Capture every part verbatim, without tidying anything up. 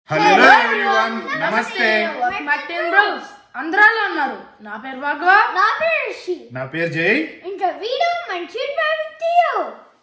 Hello everyone, నమస్తే. Martin Bruce అందరాలో ఉన్నారు. నా పేరు భాగవ, నా పేరు రిషి, నా పేరు జై. ఇంకా వీడియో మంచి ప్రవృత్తియో.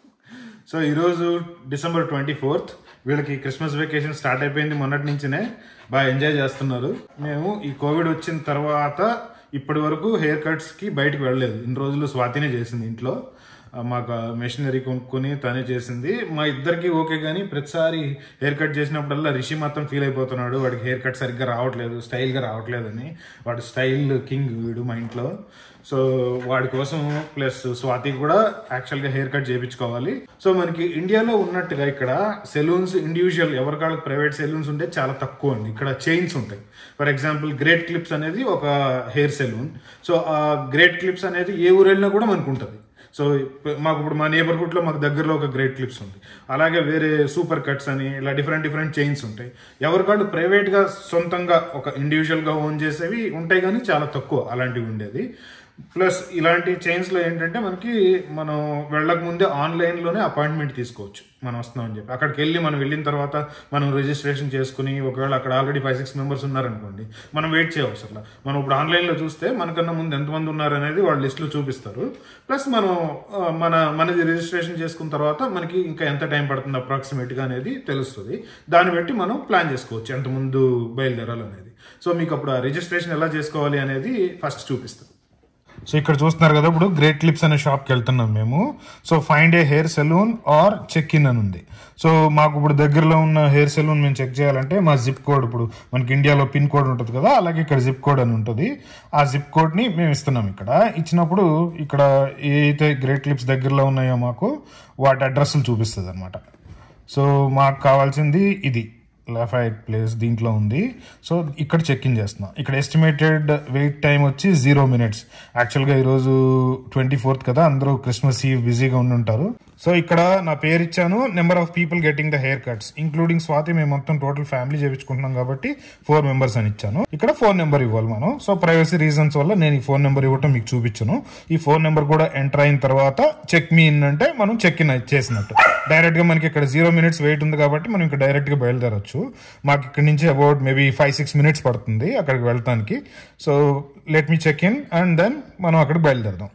సో ఈరోజు డిసెంబర్ ట్వంటీ ఫోర్త్ వీళ్ళకి క్రిస్మస్ వెకేషన్ స్టార్ట్ అయిపోయింది. మొన్నటి నుంచినే బాగా ఎంజాయ్ చేస్తున్నారు. మేము ఈ కోవిడ్ వచ్చిన తర్వాత ఇప్పటి వరకు హెయిర్ కట్స్కి బయటకు వెళ్ళలేదు. ఇన్ని రోజులు స్వాతినే చేసింది ఇంట్లో. మాకు మెషినరీ కొనుక్కొని తనే చేసింది. మా ఇద్దరికి ఓకే, కానీ ప్రతిసారి హెయిర్ కట్ చేసినప్పుడల్లా రిషి మాత్రం ఫీల్ అయిపోతున్నాడు. వాడికి హెయిర్ కట్ సరిగ్గా రావట్లేదు, స్టైల్గా రావట్లేదని. వాడు స్టైల్ కింగ్ వీడు మా ఇంట్లో. సో వాడి కోసం ప్లస్ స్వాతికి కూడా యాక్చువల్గా హెయిర్ కట్ చేయించుకోవాలి. సో మనకి ఇండియాలో ఉన్నట్టుగా ఇక్కడ సెలూన్స్ ఇండివిజువల్ ఎవరికాళ్ళకి ప్రైవేట్ సెలూన్స్ ఉంటే చాలా తక్కువ అండి. ఇక్కడ చైన్స్ ఉంటాయి. ఫర్ ఎగ్జాంపుల్ గ్రేట్ క్లిప్స్ అనేది ఒక హెయిర్ సెలూన్. సో ఆ గ్రేట్ క్లిప్స్ అనేది ఏ ఊరు వెళ్ళినా కూడా మనకు ఉంటుంది. సో మాకు ఇప్పుడు మా నేబర్హుడ్లో మాకు దగ్గరలో ఒక గ్రేట్ క్లిప్స్ ఉంది. అలాగే వేరే సూపర్ కట్స్ అని ఇలా డిఫరెంట్ డిఫరెంట్ చైన్స్ ఉంటాయి. ఎవరికాళ్ళు ప్రైవేట్గా సొంతంగా ఒక ఇండివిజువల్గా ఓన్ చేసేవి ఉంటాయి, కానీ చాలా తక్కువ అలాంటివి ఉండేది. ప్లస్ ఇలాంటి చైన్స్లో ఏంటంటే మనకి మనం వెళ్ళక ముందే ఆన్లైన్లోనే అపాయింట్మెంట్ తీసుకోవచ్చు. మనం వస్తున్నామని చెప్పి అక్కడికి వెళ్ళి మనం వెళ్ళిన తర్వాత మనం రిజిస్ట్రేషన్ చేసుకుని, ఒకవేళ అక్కడ ఆల్రెడీ ఫైవ్ సిక్స్ మెంబర్స్ ఉన్నారనుకోండి, మనం వెయిట్ చేయవసరం. మనం ఇప్పుడు ఆన్లైన్లో చూస్తే మనకన్నా ముందు ఎంతమంది ఉన్నారనేది వాళ్ళు లిస్టులో చూపిస్తారు. ప్లస్ మనం మన మనది రిజిస్ట్రేషన్ చేసుకున్న తర్వాత మనకి ఇంకా ఎంత టైం పడుతుంది అప్రాక్సిమేట్గా అనేది తెలుస్తుంది. దాన్ని బట్టి మనం ప్లాన్ చేసుకోవచ్చు ఎంత ముందు బయలుదేరాలనేది. సో మీకు అప్పుడు ఆ రిజిస్ట్రేషన్ ఎలా చేసుకోవాలి అనేది ఫస్ట్ చూపిస్తాం. సో ఇక్కడ చూస్తున్నారు కదా, ఇప్పుడు గ్రేట్ క్లిప్స్ అనే షాప్కి వెళ్తున్నాం మేము. So find a hair salon or check in అని ఉంది. సో మాకు ఇప్పుడు దగ్గరలో ఉన్న హెయిర్ సెలూన్ మేము చెక్ చేయాలంటే మా జిప్ కోడ్, ఇప్పుడు మనకి ఇండియాలో పిన్ కోడ్ ఉంటుంది కదా, అలాగే ఇక్కడ జిప్ కోడ్ అని ఉంటుంది. ఆ జిప్ కోడ్ని మేము ఇస్తున్నాం. ఇక్కడ ఇచ్చినప్పుడు ఇక్కడ ఏ అయితే గ్రేట్ క్లిప్స్ దగ్గరలో ఉన్నాయో మాకు వాటి అడ్రస్లు చూపిస్తుంది అనమాట. సో మాకు కావాల్సింది ఇది లఫైట్ ప్లేస్ దీంట్లో ఉంది. సో ఇక్కడ చెక్ ఇన్ చేస్తున్నాం. ఇక్కడ ఎస్టిమేటెడ్ వెయిట్ టైం వచ్చి జీరో మినిట్స్. యాక్చువల్గా ఈరోజు ట్వంటీ ఫోర్త్ కదా, అందరూ క్రిస్మస్ ఈవ్ బిజీగా ఉండి ఉంటారు. సో ఇక్కడ నా పేరు ఇచ్చాను, number of people getting the haircuts including Swathi. మేము మొత్తం టోటల్ ఫ్యామిలీ చేయించుకుంటున్నాం కాబట్టి ఫోర్ మెంబర్స్ అని ఇచ్చాను. ఇక్కడ ఫోన్ నెంబర్ ఇవ్వాలి మనం. సో ప్రైవసీ రీజన్స్ వల్ల నేను ఈ ఫోన్ నెంబర్ ఇవ్వటం మీకు చూపించను. ఈ ఫోన్ నెంబర్ కూడా ఎంటర్ అయిన తర్వాత చెక్ మీ ఇన్ అంటే మనం చెక్ ఇన్ చేసినట్టు. డైరెక్ట్ గా మనకి ఇక్కడ జీరో మినిట్స్ వెయిట్ ఉంది కాబట్టి మనం ఇక్కడ డైరెక్ట్ గా బయలుదేరచ్చు. మాకు ఇక్కడ నుంచి about maybe five six minutes పడుతుంది అక్కడికి వెళ్ళటానికి. So let me check in and then మనం అక్కడికి బయలుదేరదాం.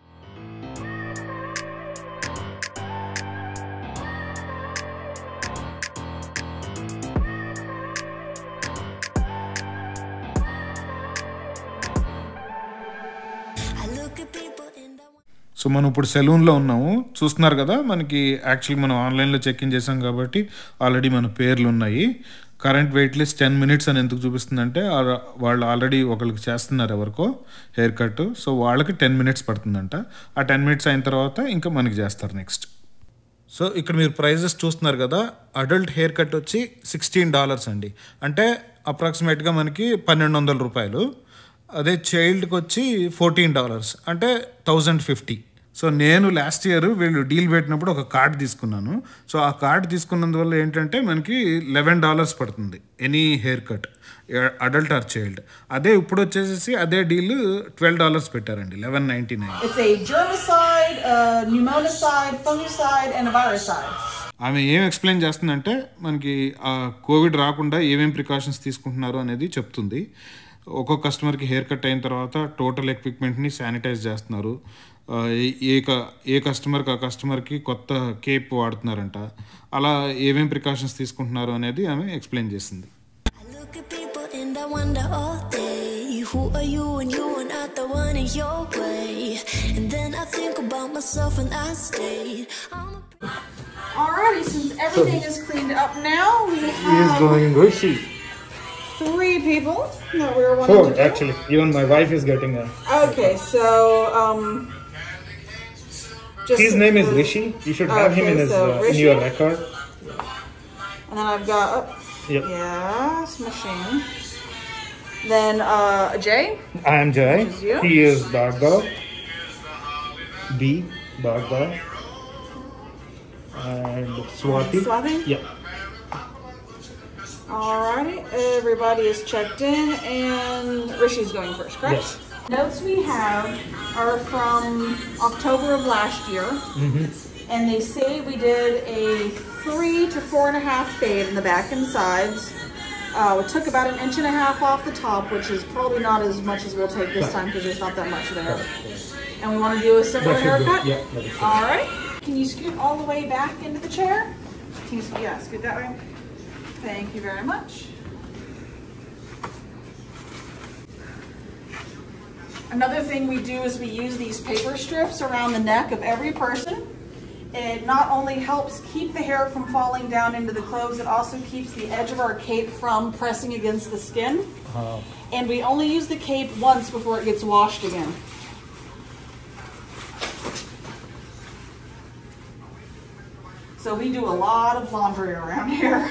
సో మనం ఇప్పుడు సెలూన్లో ఉన్నాము, చూస్తున్నారు కదా. మనకి యాక్చువల్లీ మనం ఆన్లైన్లో చెక్ ఇన్ చేసాం కాబట్టి ఆల్రెడీ మన పేర్లు ఉన్నాయి. Current wait list ten minutes అని ఎందుకు చూపిస్తుందంటే వాళ్ళు ఆల్రెడీ ఒకరికి చేస్తున్నారు ఎవరికో హెయిర్ కట్. సో వాళ్ళకి టెన్ మినిట్స్ పడుతుందంట. ఆ టెన్ మినిట్స్ అయిన తర్వాత ఇంకా మనకి చేస్తారు నెక్స్ట్. సో ఇక్కడ మీరు ప్రైజెస్ చూస్తున్నారు కదా. అడల్ట్ హెయిర్ కట్ వచ్చి సిక్స్టీన్ డాలర్స్ అండి, అంటే అప్రాక్సిమేట్గా మనకి పన్నెండు వందల రూపాయలు. అదే చైల్డ్కి వచ్చి ఫోర్టీన్ డాలర్స్ అంటే థౌజండ్ ఫిఫ్టీ. సో నేను లాస్ట్ ఇయర్ వీళ్ళు డీల్ పెట్టినప్పుడు ఒక కార్డ్ తీసుకున్నాను. సో ఆ కార్డ్ తీసుకున్నందువల్ల ఏంటంటే మనకి లెవెన్ డాలర్స్ పడుతుంది any haircut, adult or child. అదే ఇప్పుడు వచ్చేసి అదే డీల్ ట్వెల్వ్ డాలర్స్ పెట్టారండి, లెవెన్ నైన్టీ నైన్. ఆమె ఏం ఎక్స్ప్లెయిన్ చేస్తుందంటే మనకి ఆ కోవిడ్ రాకుండా ఏమేమి ప్రికాషన్స్ తీసుకుంటున్నారు అనేది చెప్తుంది. ఒక్కొక్క కస్టమర్కి హెయిర్ కట్ అయిన తర్వాత టోటల్ ఎక్విప్మెంట్ని శానిటైజ్ చేస్తున్నారు. ఏ ఏ కస్టమర్కి ఆ కస్టమర్కి కొత్త కేప్ వాడుతున్నారంట. అలా ఏమేం ప్రికాషన్స్ తీసుకుంటున్నారు అనేది ఆమె ఎక్స్ప్లెయిన్ చేసింది. Alrighty, since everything is cleaned up now, we have He is going Rishi. three people that we were wanting Four, to do. actually. Even my wife is getting a... Okay, so um just His name is Rishi. You should have okay, him in his so uh, in your record. And then I've got oh, Yep. yes, machine. Then uh Jay. I am Jay. Is you? He is Bhargav. B. Bhargav. And Swati. Swati? Yeah. Alrighty, everybody is checked in, and Rishi's going first, correct? Yes. Notes we have are from October of last year, Mm-hmm. and they say we did a three to four and a half fade in the back and sides, Uh, we took about an inch and a half off the top, which is probably not as much as we'll take this time because there's not that much there. And we want to do a similar haircut. Yeah, that is All right. Can you scoot all the way back into the chair? Can you, yeah, scoot that way. Thank you very much. Another thing we do is we use these paper strips around the neck of every person. It not only helps keep the hair from falling down into the clothes, it also keeps the edge of our cape from pressing against the skin. Oh. And we only use the cape once before it gets washed again. So we do a lot of laundry around here.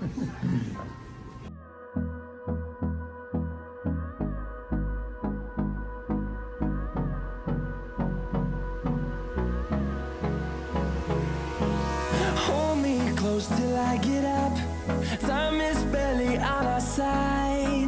Till I get up, time is barely on our side.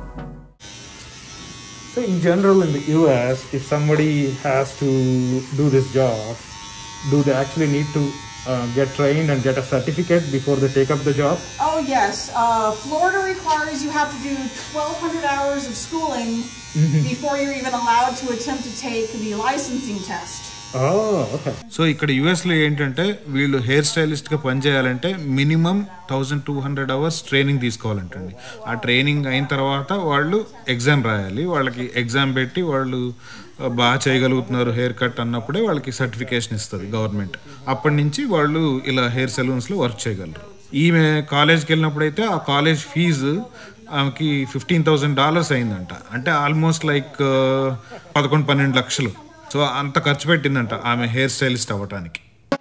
So in general in the U S, if somebody has to do this job, do they actually need to uh, get trained and get a certificate before they take up the job? Oh yes, uh, Florida requires you have to do twelve hundred hours of schooling before you're even allowed to attempt to take the licensing test. Oh, okay. So ఇక్కడ యుఎస్లో ఏంటంటే వీళ్ళు hair స్టైలిస్ట్గా పనిచేయాలంటే minimum thousand two hundred hours training తీసుకోవాలంటండి. ఆ training అయిన తర్వాత వాళ్ళు ఎగ్జామ్ రాయాలి. వాళ్ళకి ఎగ్జామ్ పెట్టి వాళ్ళు బాగా చేయగలుగుతున్నారు హెయిర్ కట్ అన్నప్పుడే వాళ్ళకి సర్టిఫికేషన్ ఇస్తుంది గవర్నమెంట్. అప్పటి నుంచి వాళ్ళు ఇలా హెయిర్ సెలూన్స్లో వర్క్ చేయగలరు. ఈమె కాలేజ్కి వెళ్ళినప్పుడైతే ఆ కాలేజ్ ఫీజు ఆమెకి ఫిఫ్టీన్ థౌజండ్ డాలర్స్ అయిందంట. అంటే ఆల్మోస్ట్ లైక్ పదకొండు పన్నెండు లక్షలు. సో అంత ఖర్చు పెట్టిందంట ఆమె హెయిర్ స్టైలిస్ట్ అవ్వటానికి.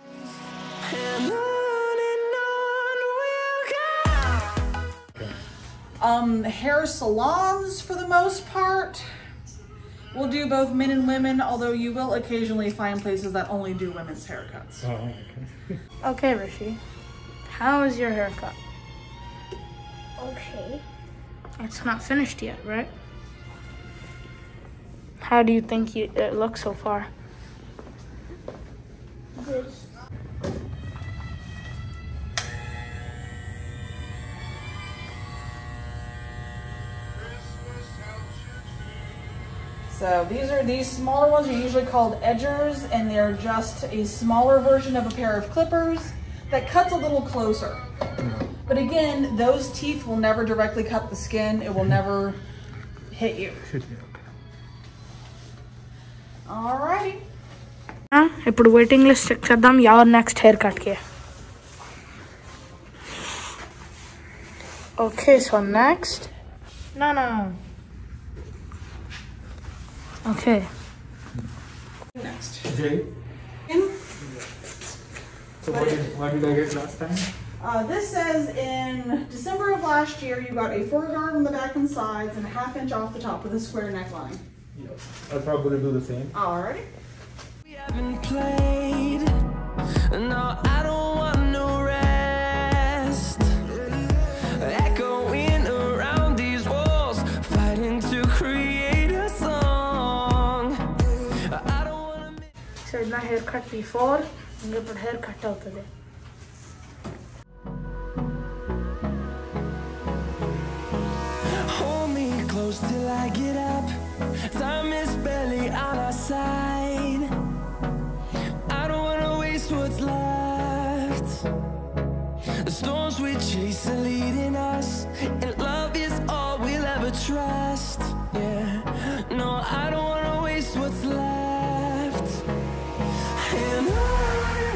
Um, hair salons, for the most part, will do both men and women, although you will occasionally find places that only do women's haircuts. Oh, okay. Okay, Rishi. How is your haircut? Okay. It's not finished yet, right? How do you think you, it looks so far? Good. So these are these smaller ones are usually called edgers, and they're just a smaller version of a pair of clippers that cuts a little closer. But again, those teeth will never directly cut the skin. It will never hit you. Alrighty. ఇప్పుడు waiting list check చేద్దాం ఎవరు next hair కట్కి. Okay so next no no okay Next. Jay, In, so what did, what did I get last time? uh, this says in December of last year, you got a four guard on the back and sides and a half inch off the top with a square neckline. Yes. I'll probably do the same. Alrighty. We haven't played. No, I don't want no rest. Echoing around these walls, fighting to create a song. I don't wanna miss. So నా haircut before ఇంకా ఇప్పుడు haircut అవుతుంది. Hold me close till I get up. Time is barely on our side. I don't wanna waste what's left. The storms we chase are leading us, and love is all we'll ever trust. Yeah, no, I don't wanna waste what's left. And on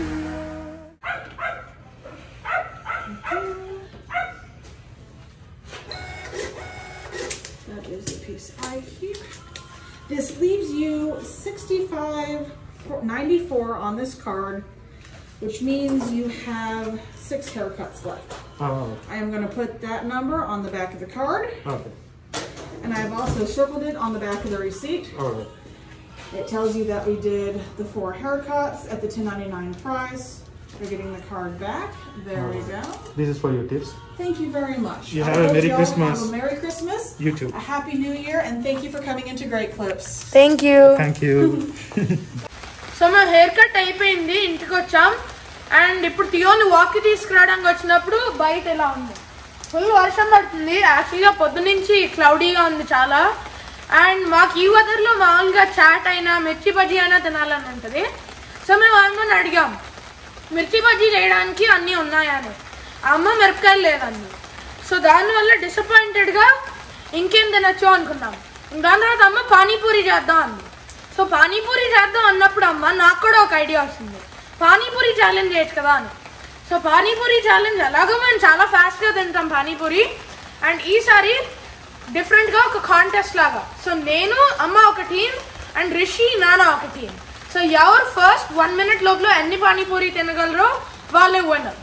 That is the piece I keep. This leaves you sixty-five ninety-four on this card, which means you have six haircuts left. Oh, I am going to put that number on the back of the card, okay. and I've also circled it on the back of the receipt. All right. It tells you that we did the four haircuts at the ten ninety-nine price. You're getting the card back. There we go. This is for your tips. Thank you very much. You I have a hope Merry y'all Christmas. Have a Merry Christmas. You too. A Happy New Year, and thank you for coming into Great Clips. Thank you. Thank you. So మా haircut అయిపోయింది, ఇంటికి వచ్చాం. And ఇప్పుడు టియోని వాక్కి తీసుకురావడానికి వచ్చినప్పుడు బయట ఎలా ఉంది ఫుల్ వర్షం పడుతుంది. యాక్చువల్గా పొద్దు నుంచి క్లౌడీగా ఉంది చాలా. అండ్ మాకు ఈ వెదర్లో మామూలుగా చాట్ అయినా మిర్చి బజ్జీ అయినా తినాలని ఉంటుంది. సో మేము అమ్మని అడిగాం మిర్చి బజ్జీ చేయడానికి అన్నీ ఉన్నాయని. అమ్మ మిరపకాయలు లేదండి. సో దానివల్ల డిసప్పాయింటెడ్గా ఇంకేం తినచ్చు అనుకున్నాం. దాని తర్వాత అమ్మ పానీపూరి చేద్దాం అంది. సో పానీపూరి చేద్దాం అన్నప్పుడు అమ్మ నాకు కూడా ఒక ఐడియా వస్తుంది, పానీపూరి ఛాలెంజ్ చేయొచ్చు కదా అని. సో పానీపూరి ఛాలెంజ్ ఎలాగో మేము చాలా ఫాస్ట్గా తింటాం పానీపూరి. అండ్ ఈసారి డిఫరెంట్గా ఒక కాంటెస్ట్ లాగా. సో నేను అమ్మ ఒక టీం అండ్ రిషి నానా ఒక టీం. సో ఎవరు ఫస్ట్ వన్ మినిట్ లోపల ఎన్ని పానీపూరి తినగలరో వాళ్ళే విన్నర్.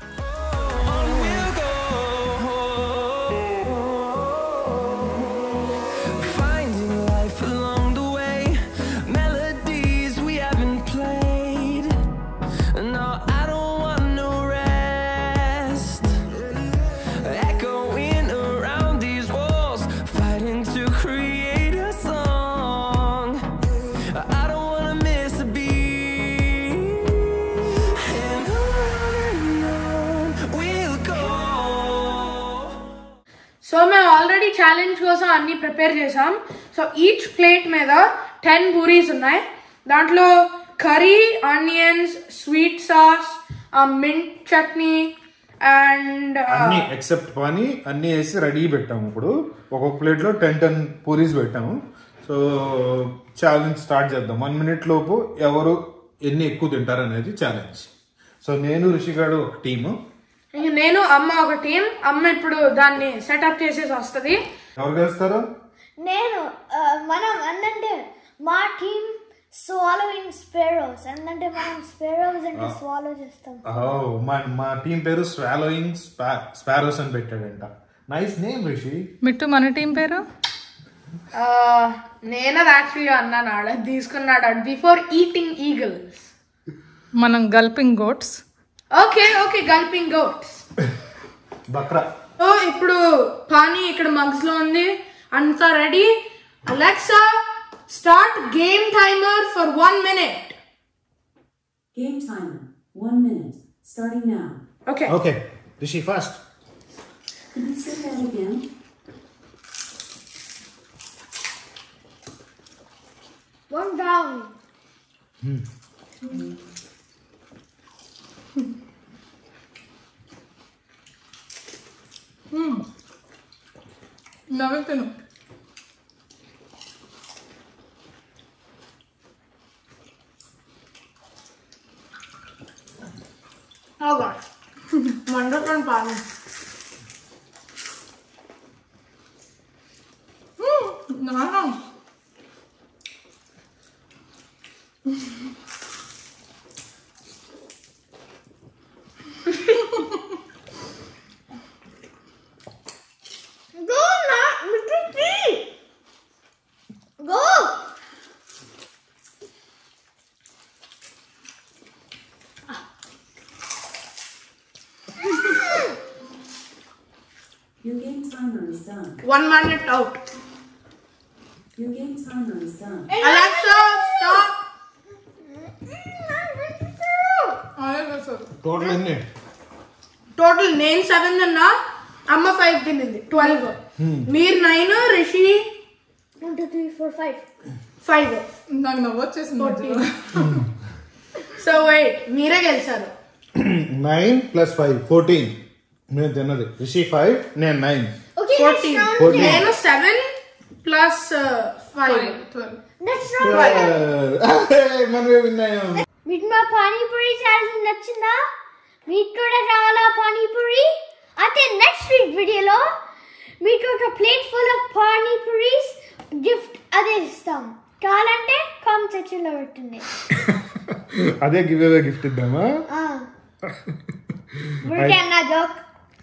సో మేము ఆల్రెడీ ఛాలెంజ్ కోసం అన్ని ప్రిపేర్ చేసాం. సో ఈచ్ ప్లేట్ మీద టెన్ పూరీస్ ఉన్నాయి. దాంట్లో curry, onions, sweet sauce, mint chutney and అన్ని ఎక్సెప్ట్ పానీ అన్ని వేసి రెడీ పెట్టాము. ఇప్పుడు ఒక్కొక్క ప్లేట్లో టెన్ టెన్ పూరీస్ పెట్టాము. సో ఛాలెంజ్ స్టార్ట్ చేద్దాం. వన్ మినిట్ లోపు ఎవరు ఎన్ని ఎక్కువ తింటారు అనేది ఛాలెంజ్. సో నేను రిషిగాడు ఒక టీము, ఇంక నేను అమ్మ ఒక టీం. అమ్మ ఇప్పుడు దాన్ని సెటప్ చేసేసి వస్తుంది. ఎవరు గెలుస్తారు? నేను మనం ఏంటంటే మా టీం స్వాలోయింగ్ స్పారోస్, ఏంటంటే మనం స్పారోస్ అంటే స్వాలో చేస్తాం. మా మా టీం పేరు స్వాలోయింగ్ స్పారోస్ అని పెట్టాడంట. Nice name Rishi. మిట్టు మన టీం పేరు? నేను అది యాక్చువల్గా అన్నాను, ఆడ తీసుకున్నాడు బిఫోర్ ఈటింగ్ ఈగల్స్. మనం gulping goats. Okay okay gulping goats. బక్రా. సో ఇప్పుడు పానీ ఇక్కడ మగ్స్ లో ఉంది, అంతా ready. Alexa start game timer for one minute. Game timer, one minute, starting now. Okay okay Rishi first. Can you say that again? One down. నవ్వుతాను. Oh gosh. Wonderful pani. నానా Go, not Mister T. Go. Your game timer is done. One minute out. Your game timer is done. Alexa stop. Total ఎన్ని? Total నేను seven తిన్నా, అమ్మ five తినింది, twelve. మీరు nine, Rishi One, two, three, four, five. Five. నాకు నవ్వు వచ్చేసింది. So wait, మీరే గెలిచారు. Nine plus five fourteen. నేను తిన్నది రిషి ఫైవ్, నేను nine. Okay, fourteen. next round. నేను seven plus five twelve. Next round. మనమే విన్నాయం. మీకు మా పానీపూరి ఛాలెంజ్ నచ్చిందా? మీకు కూడా కావాలా పానీపూరి? అయితే నెక్స్ట్ వీక్ వీడియోలో మీకు ఒక plate full of panipuris gift అదే ఇస్తాం. కావాలంటే కామెంట్ సెక్షన్ లో పెట్టండి. అదే గివ్ అవే గిఫ్ట్ ఇద్దామా? ఊరికేనా జోక్.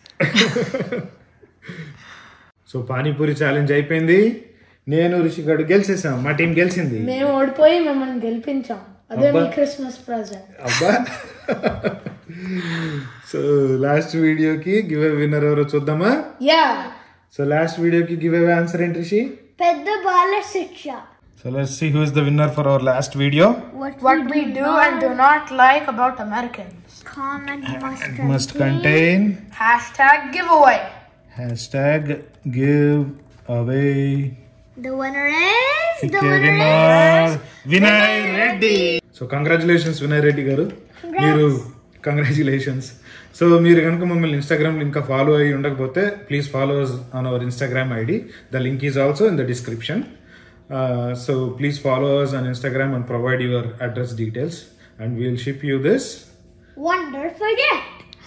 సో పానీపూరి ఛాలెంజ్ అయిపోయింది. నేను రిషి గారు గెలిచేసాం. మా టీం గెలిచింది. మేము ఓడిపోయి మిమ్మల్ని గెలిపించాం. అదే మీ క్రిస్మస్ ప్రెజెంట్. అబ్బా. సో లాస్ట్ వీడియోకి గివ్ అవే విన్నర్ ఎవరో చూద్దామా? యా. సో లాస్ట్ వీడియోకి గివ్ అవే ఆన్సర్ ఏంటి రిషి? పెద్ద బాల శిక్ష. So let's see who is the winner for our last video. What we do and do not like about Americans. Comment must Must contain Hashtag giveaway. Hashtag give away. The winner is the Okay, winner winner, is Vinay Reddy. So congratulations Vinay Reddy garu. మీరు congratulations. So మీరు కనుక మమ్మల్ని ఇన్స్టాగ్రామ్లో ఇంకా follow అయ్యి ఉండకపోతే please follow us on our Instagram ID. The link is also in the description. So please follow us on Instagram and provide your address details and we'll ship you this wonderful gift.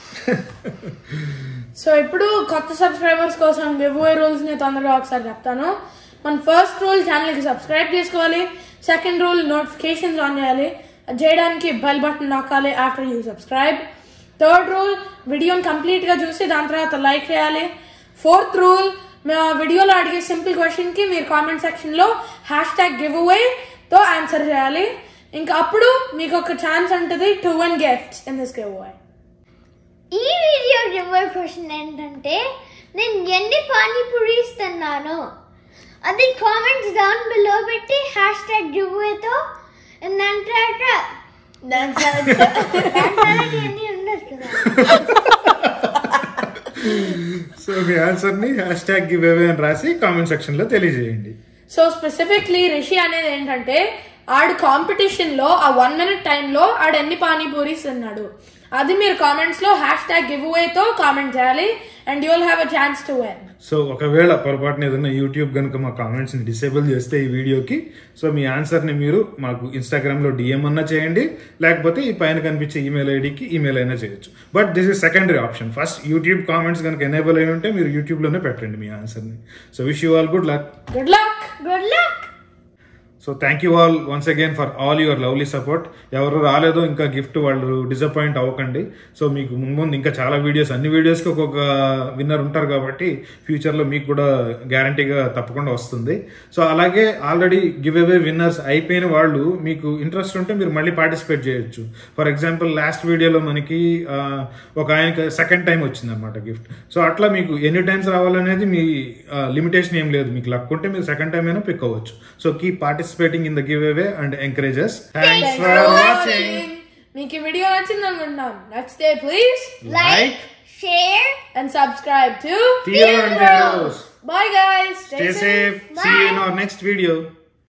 So ఇప్పుడు కొత్త subscribers కోసం give away rules ని తొందరగా ఒకసారి చెప్తాను. మన first rule channel కి subscribe చేసుకోవాలి. సెకండ్ రూల్ నోటిఫికేషన్స్ ఆన్ చేయాలి. అది చేయడానికి బెల్ బటన్ నొక్కాలి after you subscribe. Third rule వీడియోని కంప్లీట్ గా చూసి దాని తర్వాత లైక్ చేయాలి. ఫోర్త్ రూల్ మా వీడియోలో అడిగే సింపుల్ క్వశ్చన్ కి మీరు కామెంట్ సెక్షన్ లో హ్యాష్ ట్యాగ్ గివ్ అవే తో ఆన్సర్ చేయాలి. ఇంకా అప్పుడు మీకు ఒక ఛాన్స్ ఉంటుంది to win gifts in this give away. ఈ వీడియో రివర్ క్వశ్చన్ ఏంటంటే నేను ఎన్ని పానీపూరీస్ తిన్నాను అది కామెంట్స్ డౌన్ బిలో పెట్టి హ్యాష్ ట్యాగ్ గివ్వేతో దాంట్లో ఎన్ని ఉండదు కదా. సో మీ ఆన్సర్ ని హ్యాష్ ట్యాగ్ గివ్ అవే అని రాసి కామెంట్ సెక్షన్ లో తెలియజేయండి. సో స్పెసిఫిక్లీ రిషి అనేది ఏంటంటే ఆడు కాంపిటీషన్ లో ఆ వన్ మినిట్ టైంలో ఆడు ఎన్ని పానీపూరీస్ తిన్నాడు అది మీరు కామెంట్స్ లో హ్యాష్ ట్యాగ్ గివ్ అవే తో కామెంట్ చేయాలి and you will have a chance to win. సో ఒకవేళ పొరపాటున ఏదైనా యూట్యూబ్ కనుక మా కామెంట్స్ ని డిసేబుల్ చేస్తే ఈ వీడియోకి సో మీ ఆన్సర్ ని మీరు మాకు ఇన్స్టాగ్రామ్ లో డిఎం అన్నా చేయండి, లేకపోతే ఈ పైన కనిపించే ఈమెయిల్ ఐడికి ఈమెయిల్ అయినా చేయొచ్చు. But this is secondary option. First YouTube comments కనుక ఎనేబుల్ అయి ఉంటే మీరు యూట్యూబ్ లోనే పెట్టండి మీ ఆన్సర్ ని. So wish you all good luck. Good luck. Good luck. So thank you all once again for all your lovely support. ఎవరు రాలేదో ఇంకా గిఫ్ట్ వాళ్ళు డిసప్పాయింట్ అవ్వకండి. సో మీకు ముందు ఇంకా చాలా వీడియోస్, అన్ని వీడియోస్కి ఒక్కొక్క విన్నర్ ఉంటారు కాబట్టి ఫ్యూచర్లో మీకు కూడా గ్యారంటీగా తప్పకుండా వస్తుంది. సో అలాగే ఆల్రెడీ గివ్ అవే విన్నర్స్ అయిపోయిన వాళ్ళు మీకు ఇంట్రెస్ట్ ఉంటే మీరు మళ్ళీ పార్టిసిపేట్ చేయొచ్చు. ఫర్ ఎగ్జాంపుల్ లాస్ట్ వీడియోలో మనకి ఒక ఆయనకి సెకండ్ టైం వచ్చింది అనమాట గిఫ్ట్. సో అట్లా మీకు ఎన్ని టైమ్స్ రావాలనేది మీ లిమిటేషన్ ఏం లేదు. మీకు లక్ ఉంటే మీరు సెకండ్ టైం అయినా పిక్ అవ్వచ్చు. So keep participate participating in the giveaway and encourage us. Thanks, Thanks for, for watching. మీకు ఈ వీడియో నచ్చింది అనుకుంటున్నాం. నచ్చితే please like, share and subscribe to Theo and Veros. Bye guys. Stay, Stay safe. safe. See you in our next video.